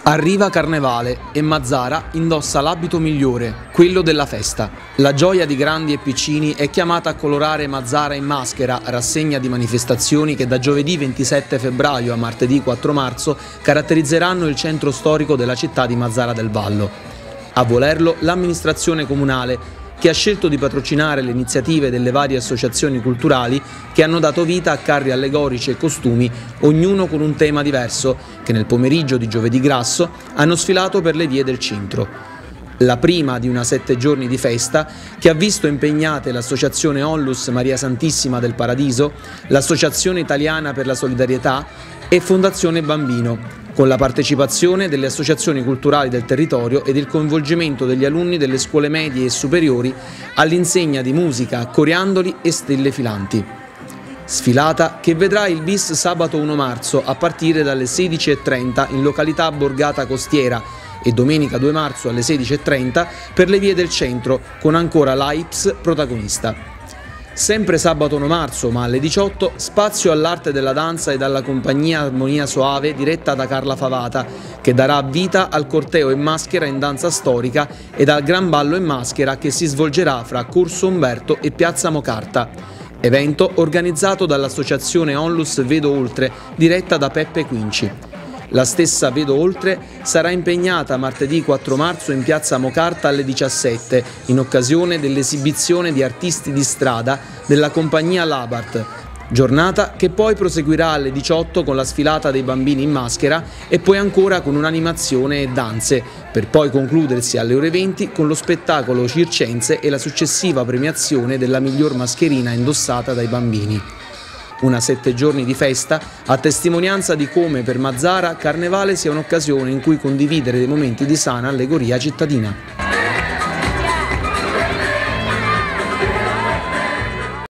Arriva Carnevale e Mazara indossa l'abito migliore, quello della festa. La gioia di grandi e piccini è chiamata a colorare Mazara in maschera, rassegna di manifestazioni che da giovedì 27 febbraio a martedì 4 marzo caratterizzeranno il centro storico della città di Mazara del Vallo. A volerlo l'amministrazione comunale, che ha scelto di patrocinare le iniziative delle varie associazioni culturali che hanno dato vita a carri allegorici e costumi, ognuno con un tema diverso, che nel pomeriggio di giovedì grasso hanno sfilato per le vie del centro. La prima di una 7 giorni di festa che ha visto impegnate l'associazione Onlus Maria Santissima del Paradiso, l'Associazione Italiana per la Solidarietà e Fondazione Bambino, con la partecipazione delle associazioni culturali del territorio ed il coinvolgimento degli alunni delle scuole medie e superiori all'insegna di musica, coriandoli e stelle filanti. Sfilata che vedrà il bis sabato 1 marzo a partire dalle 16:30 in località Borgata Costiera e domenica 2 marzo alle 16:30 per le vie del centro, con ancora l'AIPS protagonista. Sempre sabato 1 marzo, ma alle 18, spazio all'arte della danza ed alla compagnia Armonia Soave diretta da Carla Favata, che darà vita al corteo in maschera in danza storica ed al gran ballo in maschera che si svolgerà fra Corso Umberto e Piazza Mocarta. Evento organizzato dall'associazione Onlus Vedo Oltre, diretta da Peppe Quinci. La stessa Vedo Oltre sarà impegnata martedì 4 marzo in piazza Mocarta alle 17 in occasione dell'esibizione di artisti di strada della compagnia Labart, giornata che poi proseguirà alle 18 con la sfilata dei bambini in maschera e poi ancora con un'animazione e danze, per poi concludersi alle ore 20 con lo spettacolo circense e la successiva premiazione della miglior mascherina indossata dai bambini. Una 7 giorni di festa a testimonianza di come per Mazara Carnevale sia un'occasione in cui condividere dei momenti di sana allegoria cittadina.